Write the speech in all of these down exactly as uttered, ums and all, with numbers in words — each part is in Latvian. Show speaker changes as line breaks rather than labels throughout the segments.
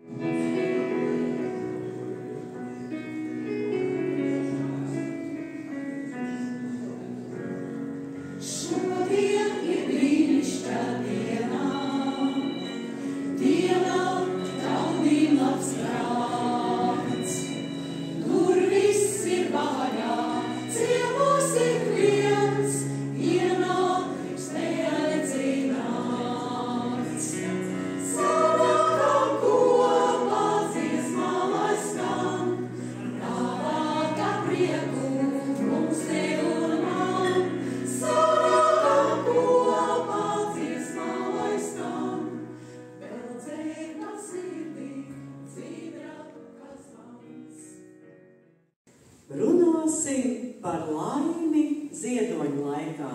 Runāsim par laimi ziedoņu laikā.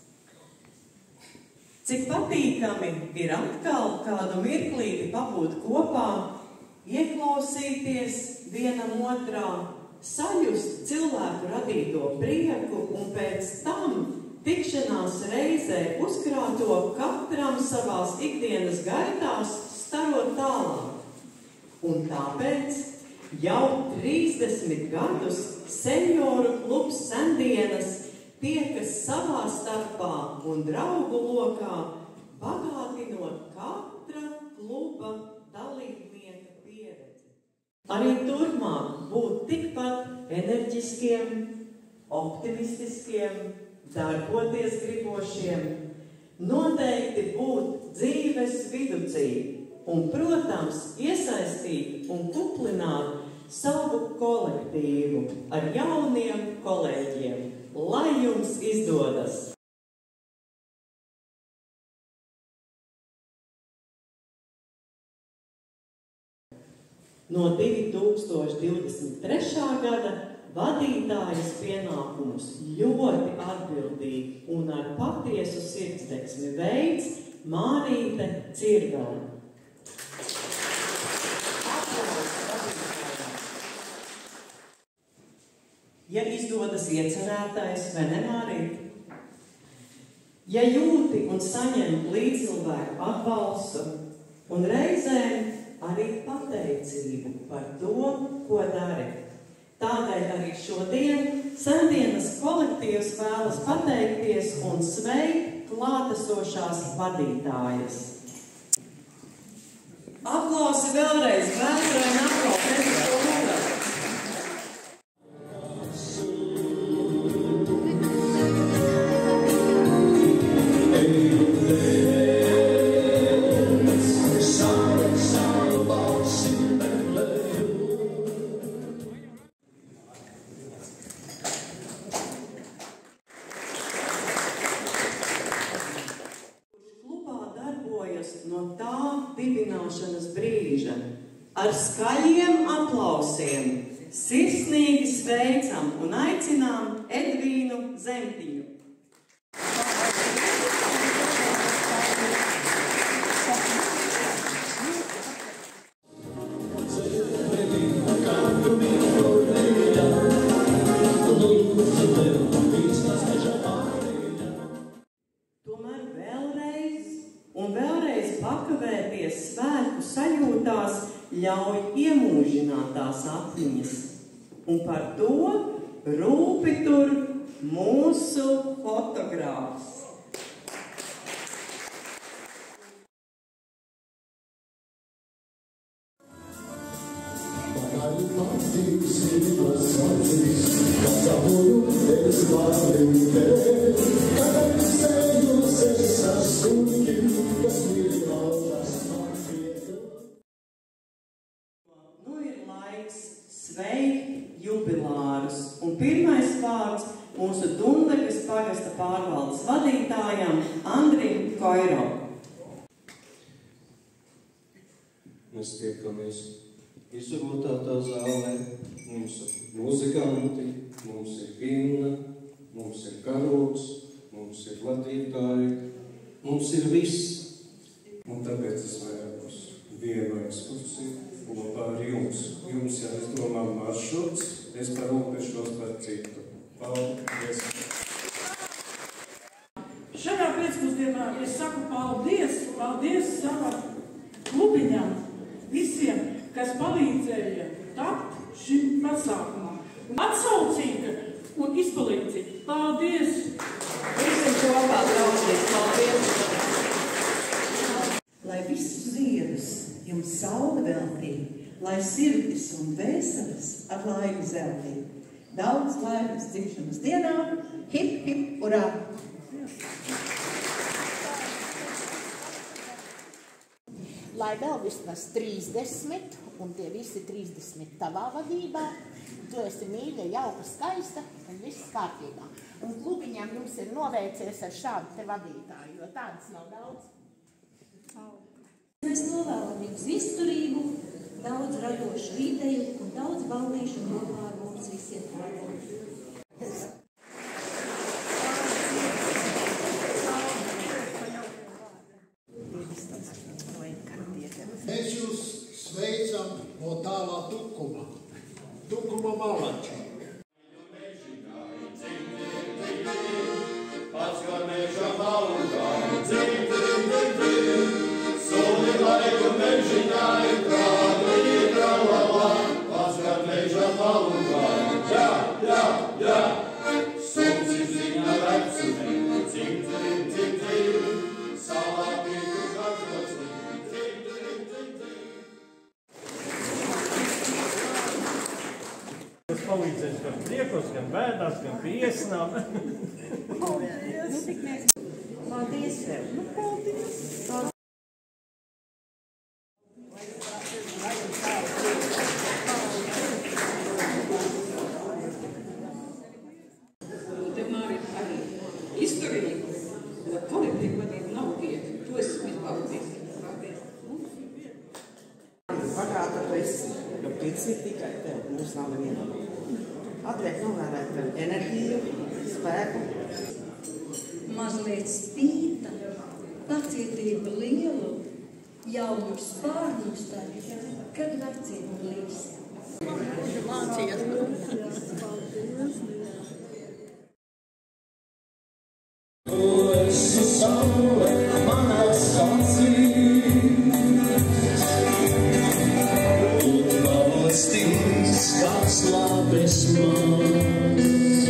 Cik patīkami ir atkal kādu mirklīti pabūt kopā, ieklausīties vienam otrā, sajust cilvēku radīto prieku un pēc tam tikšanās reizē uzkrāto katram savās ikdienas gaitās starot tālāk. Un tāpēc jau trīsdesmit gadus senioru klubs Sendienas tiekas savā starpā un draugu lokā, bagātinot katra kluba dalībnieka pieredzi. Arī turpmāk būt tikpat enerģiskiem, optimistiskiem, darboties gribošiem, noteikti būt dzīves viducī un, protams, iesaistīt un kuplināt savu kolektīvu ar jauniem kolēģiem. Lai jums izdodas! No divi tūkstoši divdesmit trešā gada vadītājas pienākumus ļoti atbildīgi un ar patiesu sirdsdeksmi veids Mārīte Cirvele. Ja izdodas iecerētais, vai ne, Mārīte? Ja jūti un saņem līdzcilvēku atbalstu un reizēm arī pateicību par to, ko dari. Tādēļ arī šodien Sendienas kolektīvs vēlas pateikties un sveikt klātesošās vadītājas. Aplausi vēlreiz, vēlreiz un aplausi. No tā dibināšanas brīža ar skaļiem aplausiem sirsnīgi sveicam un aicinām Edvīnu Zemtiņu. Tomēr vēlreiz un vēlreiz pakavēties svētku sajūtās ļauj iemūžināt tās atmiņas. Un par to rūpi tur mūsu fotogrāfs. Nu ir laiks sveikt jubilārus, un pirmais vārds mūsu Dundegas pagasta pārvaldes vadītājam Andrim Koiro.
Mēs tiekamies izrotātā zālē, mums ir muzikanti, mums ir himna, mums ir karogs, mums ir vadītāji, mums ir viss. Un tāpēc es vēlos vienu ekskursiju kopā ar jums. Jums jau es domā maršruts, es parūpešos par citu. Paldies!
Šajā pēcpusdienā es saku paldies, paldies savam klubiņam, visiem, palīdzēja tapt šim pasākumam. Atsaucīga un izpalīdzīga. Paldies!
Visiem kopā draudzīgs, paldies!
Lai visus ziedus jums saule veltī, lai sirdis un dvēseles ar laimi zeltī. Daudz laimes dzimšanas dienā, hip, hip, urā!
Lai vēl vismaz trīsdesmit, un tie visi trīsdesmit tavā vadībā, tu esi mīļa, jauka, skaista un viss kārtībā. Un klubiņām jums ir noveicies ar šādu te vadītāju, jo tādas nav daudz.
Mēs novēlam jums izturību, daudz radošu ideju un daudz ballīšu kopā ar mums visiem.
Mēs jūs sveicam no tālā Tukuma, Tukuma malača. Pats kā meža malugāji, dzim, dzim, dzim, dzim, soli laiku mežiņai, krādu īdra lalā. Pats kā meža malugāji, jā, jā, jā, sumci ziņa vecumi, dzim, dzim, dzim, dzim, salāpītu kažoci.
Tas palīdzēs gan priekos, gan bēdās, gan pie iesnām.
Paldies! Paldies tev! Nu, paldies!
Te Māri arī izturību, bet kolektīvu vadību nav vieta. To es izbaudīju. Paldies!
Pagāta tu esi, jo pēc ir tikai tev, mums nav nevienam. Atliek novērēt tev enerģiju, spēku.
Mazliet spīta, pacietība lielu, jaunu spārnus tad, kad vecību līdz.
Mācījies.
Tu esi saule manās acīs, un valstīs kāds labes mans,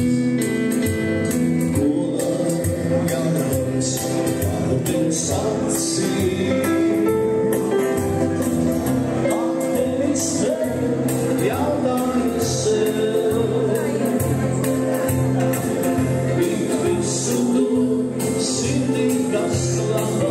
ko jānos par tevi sacīt. Attevis tev jautāju sev, ik visu to sirdī, kas labā.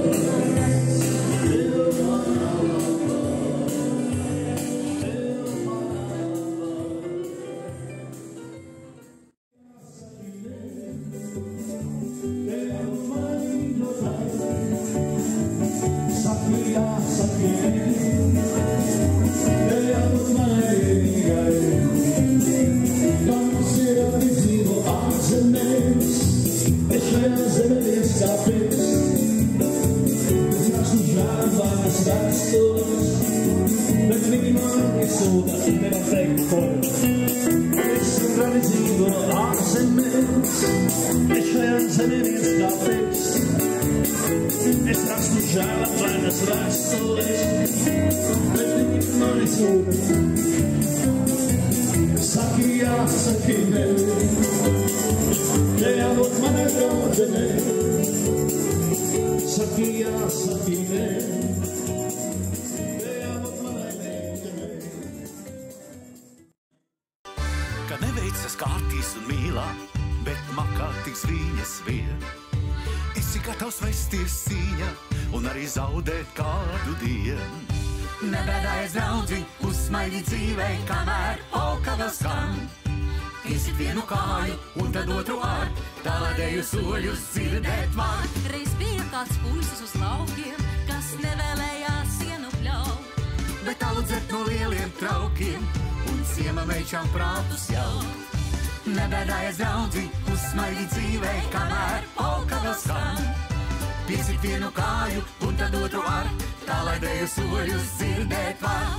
Ka neveicas kārtīs un mīlā, bet makātīs viņas vien. Esi gatavs vesties cīņā un arī zaudēt kādu dienu.
Nebēdājies, draudzi, uzsmaidi dzīvei, kamēr polka vēl skan. Iesit vienu kāju un tad otru ar, tādēju soļus dzirdēt var.
Reiz bija kāds puisis uz laukiem, kas nevēlējās sienu pļaut,
bet audzēt no lieliem traukiem un ciema meičām prātus jaut. Nebēdājies, draudzi, uzsmaidi dzīvei, kamēr polka vēl skan. Piesit vienu kāju un tad otru ar, tā lai dēju soļus dzirdēt var.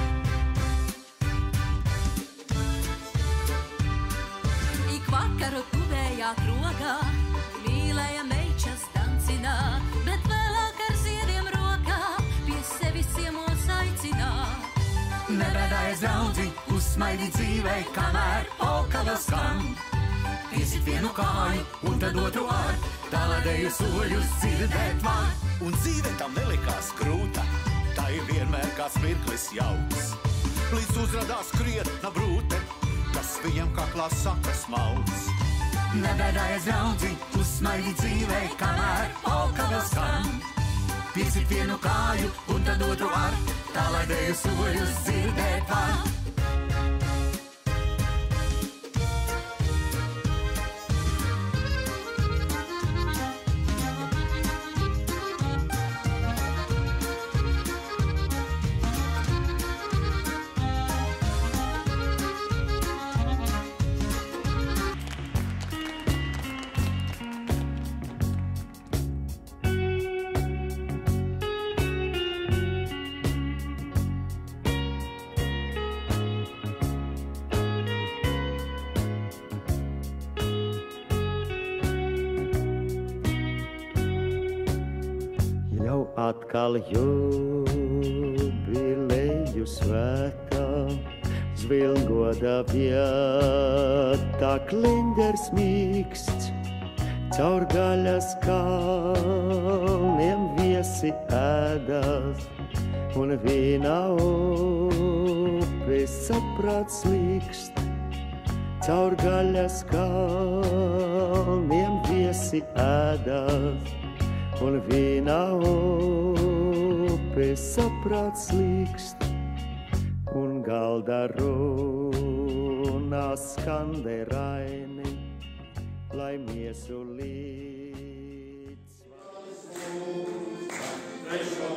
Ik vakaru tuvējā krogā mīlēja meičas dancinā, bet vēlāk ar ziediem rokā pie sevis ciemos aicinā.
Nebēdājies, draudzi, uzsmaidi dzīvei, kamēr polka vēl skan. Iesit vienu kāju un tad otru ar, tā lai deju soļus dzirdēt var.
Un dzīve tam nelikās grūta, tā ir vienmēr kāds mirklis jauks. Līdz uzradās krietna brūte, kas viņam kaklā saka smalks.
Nebēdājies, draudzi, uzsmaidi dzīvei, kamēr polka vēl skan. Piesit vienu kāju un tad otru ar, tā lai deju soļus dzirdēt var.
Atkal jubileju svētā, zvilgoda vietā, klinders mīksts, caur gaļas kalniem viesi ēdās, un vīna upes saprāts līkst, caur gaļas kalniem viesi ēdās, un vīna upes saprāts līkst, un galda runā skanderaini, lai miesu līdz.